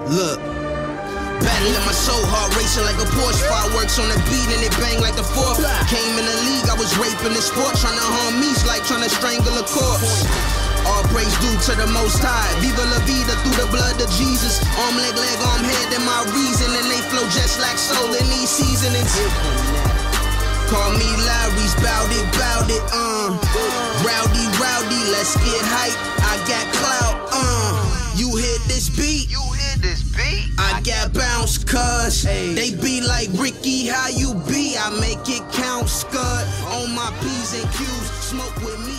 Look, battling my soul, heart racing like a Porsche. Fireworks on the beat and it bang like the fourth. Came in the league, I was raping the sport, trying to harm me, like trying to strangle a corpse. All praise due to the Most High. Viva la vida through the blood of Jesus. Arm, leg, arm, head, and my reason. And they flow just like soul in these seasonings. Call me Larry's, bout it, Rowdy, let's get hype. I got clout, You hit this beat, I got bounce, cuz they be like, Ricky, how you be? I make it count, scud. On my P's and Q's, smoke with me.